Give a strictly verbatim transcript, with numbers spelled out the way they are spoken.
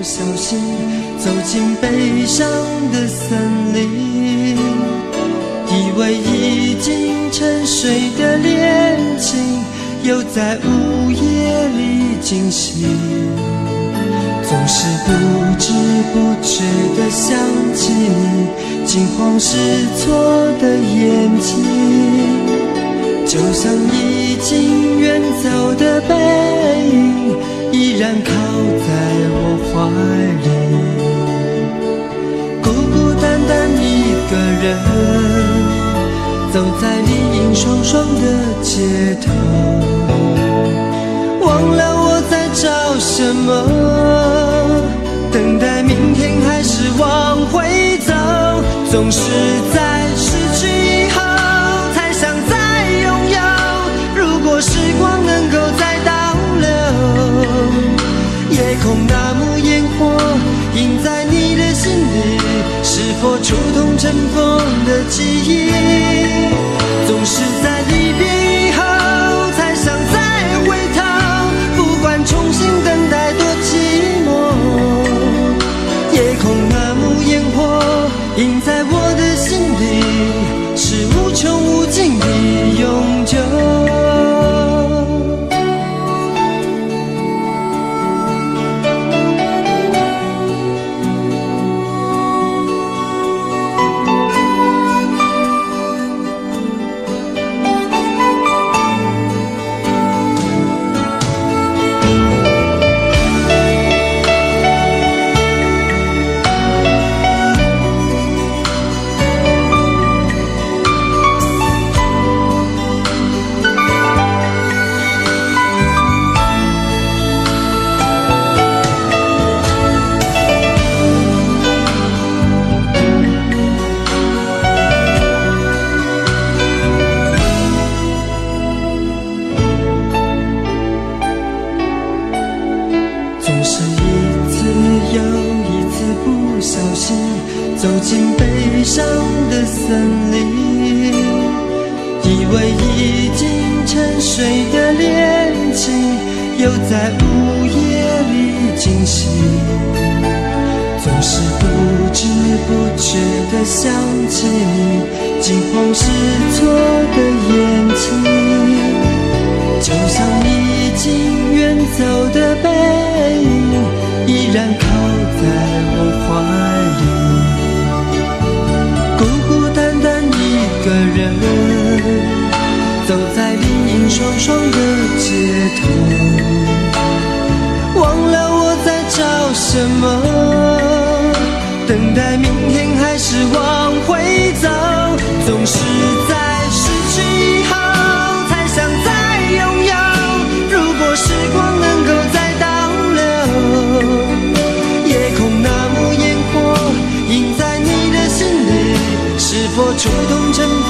小心走进悲伤的森林，以为已经沉睡的恋情又在午夜里惊醒，总是不知不觉地想起你惊慌失措的眼睛，就像已经远走的背影，依然靠在我怀里。孤孤单单一个人，走在林荫霜霜的街头，忘了我在找什么，等待明天还是往回走，总是在失去以后才想再拥有，如果时光能够再倒流，夜空那幕烟火映在你的心里，是否触动尘封的记忆，总是在离别以后才想再回头，不管重新等待多寂寞，夜空那幕烟火映在我的心里，是无穷无尽的永久。走进悲伤的森林，以为已经沉睡的恋情又在午夜里惊醒，总是不知不觉地想起你惊慌失措的眼睛，就像已经远走的背影，依然靠在我怀里。孤孤单单一个人，走在林荫霜霜的街头，忘了我在找什么，等待明天还是往回走，总是在失去以后才想再拥有，如果时光能够再倒流，夜空那幕烟火映在你的心里，是否触动尘